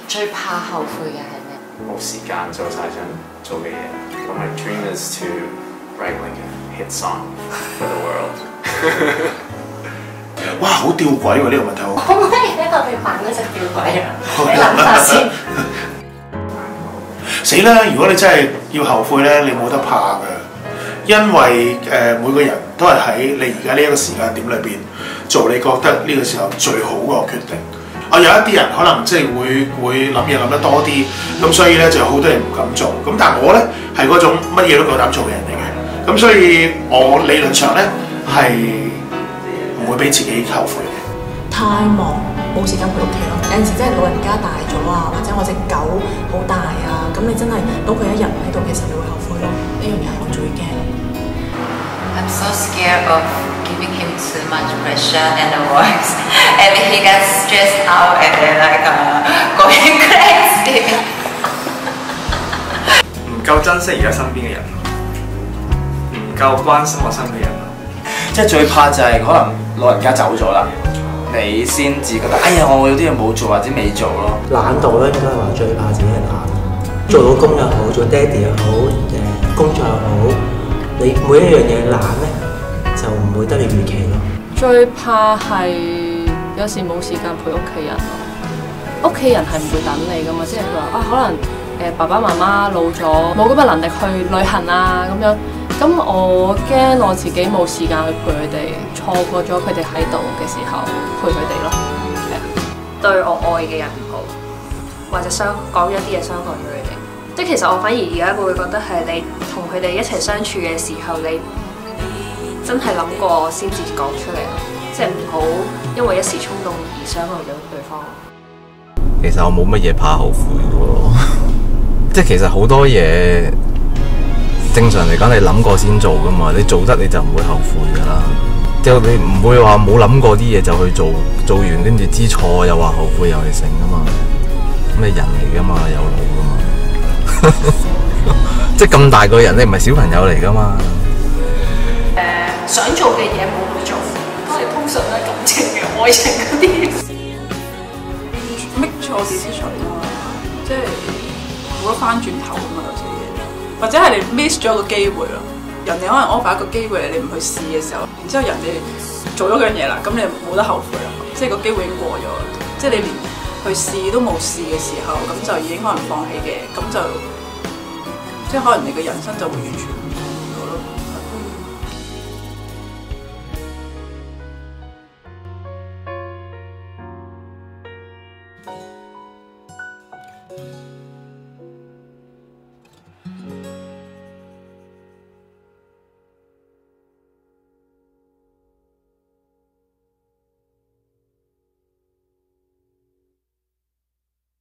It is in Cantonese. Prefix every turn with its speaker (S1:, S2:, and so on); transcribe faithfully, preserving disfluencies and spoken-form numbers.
S1: 最怕後悔嘅係咩？
S2: 冇時間做晒想做嘅嘢。But my dream is to write like a hit song for the world 。
S3: 哇，好吊詭喎！呢個問題好。
S1: 可唔可以一個你扮嗰隻吊詭啊？你諗下先。
S3: 死啦！如果你真係要後悔咧，你冇得怕㗎，因為誒、呃、每個人都係喺你而家呢一個時間點裏邊做你覺得呢個時候最好個決定。啊，有一啲人可能即係會會諗嘢諗得多啲，咁所以咧就有好多嘢唔敢做。咁但係我咧係嗰種乜嘢都夠膽做嘅人嚟嘅，咁所以我理論上咧係唔會俾自己後悔嘅。
S4: 太忙冇時間陪屋企咯，有陣時真係老人家大咗啊，或者我隻狗好大啊，咁你真係到佢一日唔喺度嘅時候，你會後悔咯。呢樣嘢係我最驚。
S5: I'm so scared of giving him too much pressure and the works, and he gets stressed out and then like uh, going crazy.
S6: 唔夠珍惜而家身邊嘅人，唔夠關心我身邊嘅人。
S7: 即係最怕就係可能老人家走咗啦，你先至覺得哎呀我有啲嘢冇做或者未做咯。
S8: 懶惰咧應該係話最怕自己係懶，做老公又好，做爹哋又好，誒工作又好，你每一樣嘢懶咧就唔會得你預期咯。
S9: 最怕係有時冇時間陪屋企人咯，屋企人係唔會等你噶嘛，即係佢話啊可能誒爸爸媽媽老咗冇咁嘅能力去旅行啊咁樣。咁我驚我自己冇時間去陪佢哋，錯過咗佢哋喺度嘅時候陪佢哋咯。係啊，
S10: 對我愛嘅人唔好，或者傷講咗啲嘢傷害咗佢哋。即係其實我反而而家會覺得係你同佢哋一齊相處嘅時候，你真係諗過先至講出嚟咯，即係唔好因為一時衝動而傷害咗對方。
S11: 其實我冇乜嘢怕後悔嘅喎，即係其實好多嘢。正常嚟講，你諗過先做噶嘛，你做得你就唔會後悔噶啦。即係你唔會話冇諗過啲嘢就去做，做完跟住知錯又話後悔又係成噶嘛。咁你人嚟噶嘛，有腦噶嘛。即係咁大個人，你唔係小朋友嚟噶嘛。
S10: 誒、呃，想做嘅嘢冇去做，都係通常都係感情嘅、愛情嗰啲。
S12: 搣錯 decision 啊，即係冇得翻轉頭啊嘛，有時。或者係你 miss 咗一個機會咯，人哋可能 offer 一個機會你，你唔去試嘅時候，然之後人哋做咗嗰樣嘢啦，咁你冇得後悔啦，即係個機會已經過咗，即係你連去試都冇試嘅時候，咁就已經可能放棄嘅，咁就即係可能你嘅人生就會完全唔同咗咯。
S3: 嗯